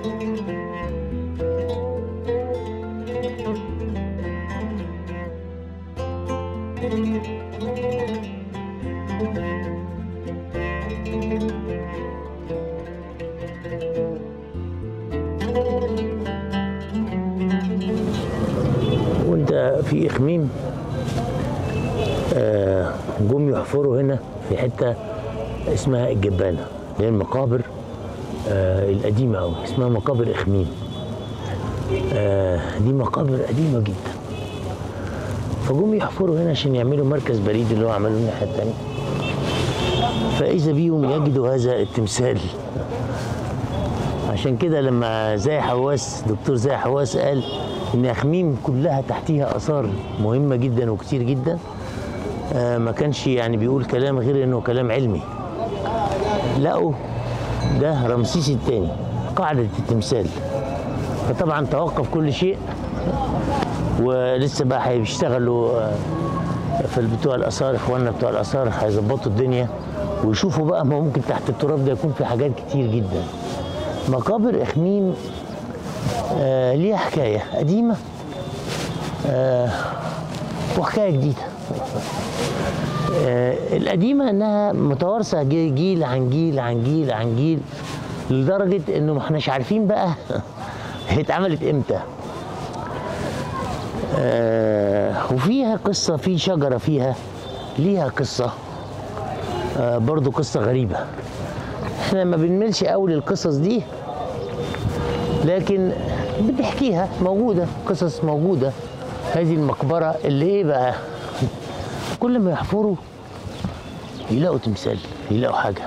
وانت في إخميم جم يحفروا هنا في حتة اسمها الجبانة، اللي هي المقابر القديمة أوي، اسمها مقابر إخميم. دي مقابر قديمة جدا، فجم يحفروا هنا عشان يعملوا مركز بريد اللي هو عملوه الناحية التانية. فإذا بيهم يجدوا هذا التمثال. عشان كده لما زاهي حواس، دكتور زاهي حواس، قال إن إخميم كلها تحتيها آثار مهمة جدا وكتير جدا، ما كانش يعني بيقول كلام غير إنه كلام علمي. لقوا ده رمسيس الثاني قاعدة التمثال، فطبعا توقف كل شيء، ولسه بقى هيشتغلوا في بتوع الآثار، إخواننا بتوع الآثار هيظبطوا الدنيا ويشوفوا بقى ما ممكن تحت التراب ده يكون في حاجات كتير جدا. مقابر إخميم ليها حكاية قديمة وحكاية جديدة. القديمة إنها متوارثة جيل عن جيل عن جيل عن جيل، لدرجة إنه ما احناش عارفين بقى هي اتعملت إمتى. وفيها قصة، في شجرة فيها ليها قصة، برضو قصة غريبة. احنا ما بنملش قوي للقصص دي، لكن بنحكيها، موجودة قصص موجودة. هذه المقبرة اللي ايه بقى، كل ما يحفروا يلاقوا تمثال، يلاقوا حاجة.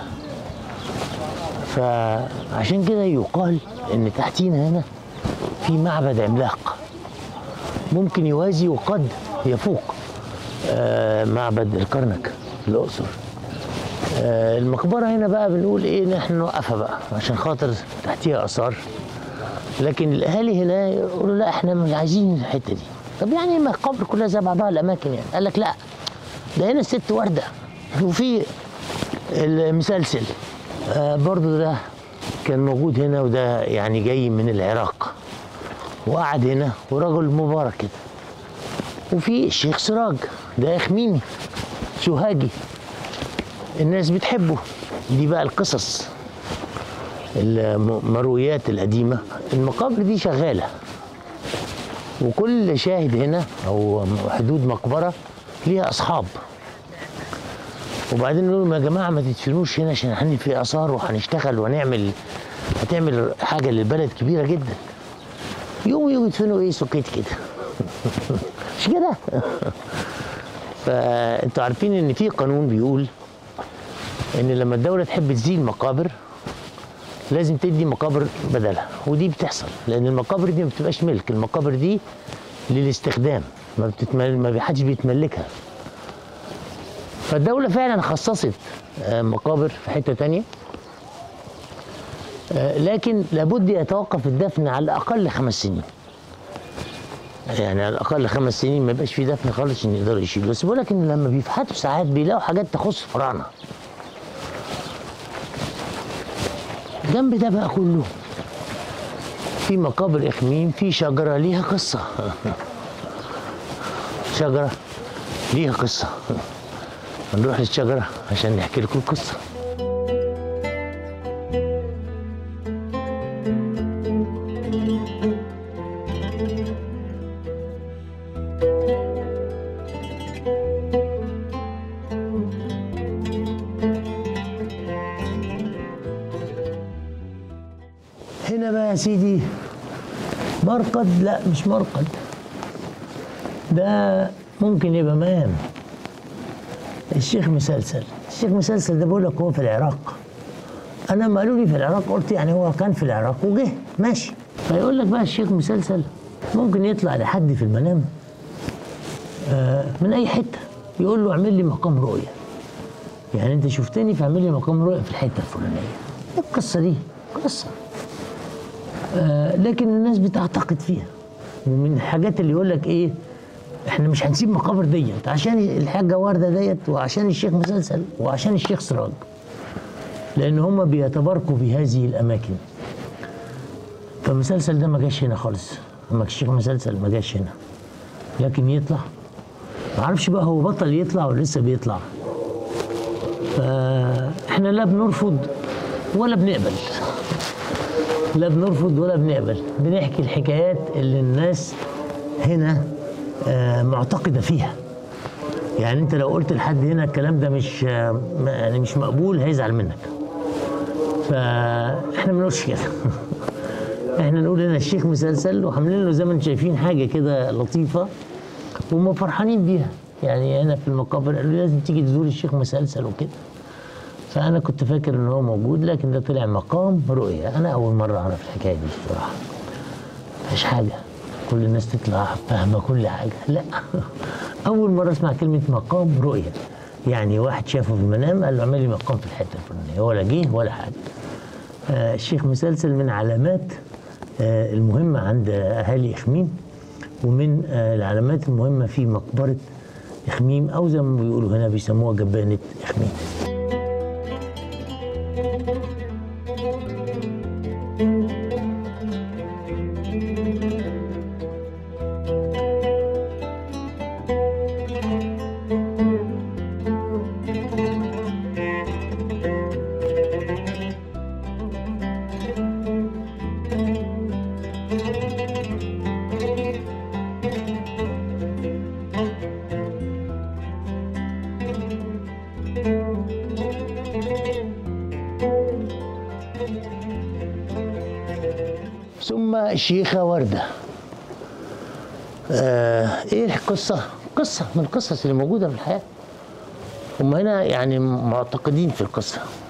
فعشان كده يقال ان تحتينا هنا في معبد عملاق ممكن يوازي وقد يفوق معبد الكرنك في الأقصر. المقبرة هنا بقى بنقول ايه، نحن نوقفها بقى عشان خاطر تحتيها آثار، لكن الأهالي هنا يقولوا لا احنا مش عايزين الحتة دي. طب يعني المقابر كلها زي بعضها الأماكن يعني؟ قال لك لا، ده هنا الست وردة، وفي المسلسل برضو ده كان موجود هنا، وده يعني جاي من العراق وقعد هنا، ورجل مبارك كده. وفي الشيخ سراج، ده إخميمي سوهاجي، الناس بتحبه. دي بقى القصص، المرويات القديمة. المقابر دي شغالة، وكل شاهد هنا أو حدود مقبرة ليها أصحاب. وبعدين نقول لهم يا جماعة ما تدفنوش هنا عشان هنبني في آثار وهنشتغل وهنعمل، هتعمل حاجة للبلد كبيرة جدا. يقوموا يدفنوا ايه، سكيت كده مش كده؟ فانتوا عارفين ان في قانون بيقول ان لما الدولة تحب تزيل مقابر لازم تدي مقابر بدلها، ودي بتحصل لان المقابر دي ما بتبقاش ملك، المقابر دي للاستخدام، ما حدش بيتملكها. فالدولة فعلا خصصت مقابر في حتة تانية، لكن لابد يتوقف الدفن على الأقل 5 سنين. يعني على الأقل 5 سنين ما يبقاش في دفن خالص عشان يقدروا يشيلوا. بس بقول لك إن لما بيفحتوا ساعات بيلاقوا حاجات تخص الفراعنة. جنب ده بقى كله في مقابر إخميم، في شجرة ليها قصة شجرة ليها قصة. هنروح للشجرة عشان نحكي لكم القصة. هنا بقى يا سيدي مرقد، لا مش مرقد، ده ممكن يبقى مقام الشيخ مسلسل. الشيخ مسلسل ده بقول لك هو في العراق. انا لما قالوا لي في العراق قلت يعني هو كان في العراق وجه ماشي. فيقول لك بقى الشيخ مسلسل ممكن يطلع لحد في المنام من اي حته يقول له اعمل لي مقام رؤيه، يعني انت شفتني فاعمل لي مقام رؤيه في الحته الفلانيه. القصه دي قصه لكن الناس بتعتقد فيها. ومن الحاجات اللي يقول لك ايه، احنا مش هنسيب مقابر ديت عشان الحاجه ورده ديت، وعشان الشيخ مسلسل، وعشان الشيخ سراج، لان هم بيتباركوا بهذه الاماكن. فالمسلسل ده ما جاش هنا خالص، لما الشيخ مسلسل ما جاش هنا، لكن يطلع ما اعرفش بقى هو بطل يطلع ولا لسه بيطلع. فاحنا لا بنرفض ولا بنقبل، لا بنرفض ولا بنقبل، بنحكي الحكايات اللي الناس هنا معتقده فيها. يعني انت لو قلت لحد هنا الكلام ده مش يعني مش مقبول هيزعل منك. فاحنا ما بنقولش كده. احنا نقول هنا الشيخ مسلسل وعاملين له زي ما انتم شايفين حاجه كده لطيفه وهم فرحانين بيها. يعني هنا في المقابر قالوا لي لازم تيجي تزور الشيخ مسلسل وكده. فانا كنت فاكر ان هو موجود، لكن ده طلع مقام رؤيه. انا اول مره اعرف الحكايه دي بصراحه. مفيش حاجه كل الناس تطلع فاهمه كل حاجه، لا. اول مره اسمع كلمه مقام رؤيه. يعني واحد شافه في المنام قال له اعمل لي مقام في الحته الفلانيه، ولا جه ولا حاجه. الشيخ مسلسل من علامات المهمه عند اهالي اخميم، ومن العلامات المهمه في مقبره اخميم، او زي ما بيقولوا هنا بيسموها جبانه اخميم. ثم الشيخة وردة. ايه القصة؟ قصة من القصص اللي موجودة في الحياة. هم هنا يعني معتقدين في القصة.